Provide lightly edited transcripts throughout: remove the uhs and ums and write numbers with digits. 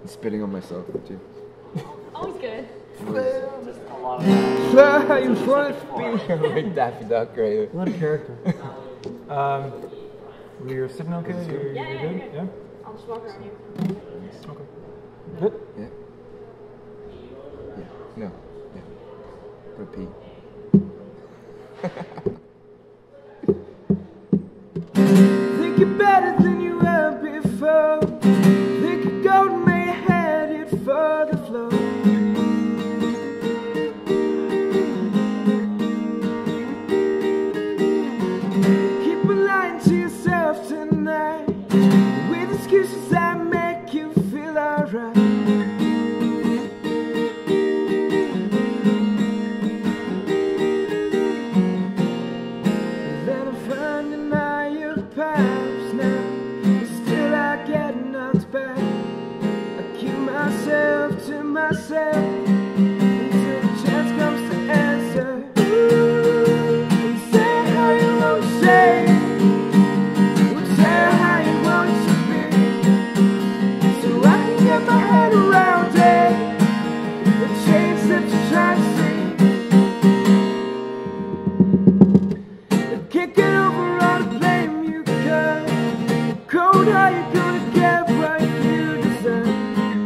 Spitting on myself too. Always good. Just a lot of that. You want to be like Daffy Duck, right? What a character. We're sitting okay? You're good? Yeah? I'll just walk around you. Okay. Good? Yeah. Yeah. No. Yeah. Repeat. Think you're better than you were before. Think you're golden, may headed for the floor. Keep lying to yourself tonight with excuses that make you feel alright. Then I find in my perhaps now, but still I get knocked back. I keep myself to myself until the chance comes to answer. And say how you want to say, or tell how you want it to be, so I can get my head around it. The change that you try to see, can't get over all the blame you got. Cold, how you gonna get what you deserve?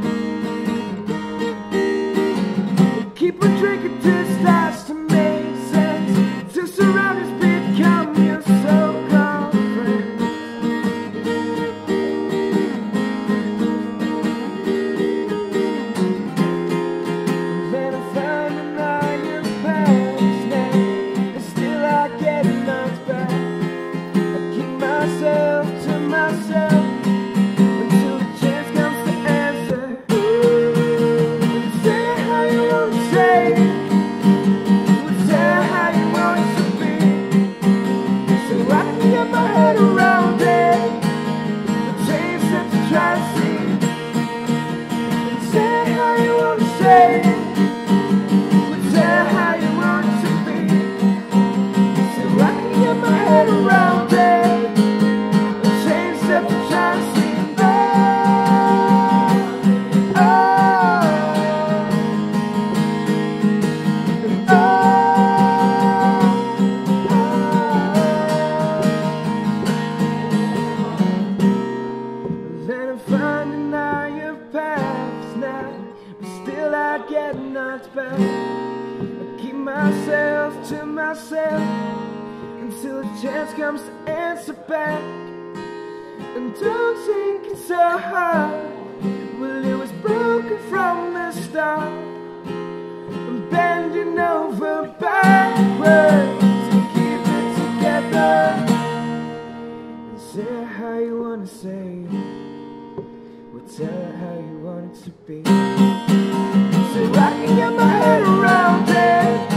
Keep on drinking till it starts to make sense, till surroundings become your so-called friends. Then I find an iron past now, and still I get knocked back. I keep myself to myself until the chance comes to answer. And say how you want to say, or tell how you want it to be, so I can get my head around it. The change that you try to see. And say how you want to say, or tell how you want it to be, so I can get my head around it. The change that you try to see. Then I find an higher paths now, but still I get knocked back. I keep myself to myself until a chance comes to answer back. And don't think it's so hard, well it was broken from the start. I'm bending over backwards to keep it together. And say how you wanna say, or tell how you want it to be, so I can get my head around it.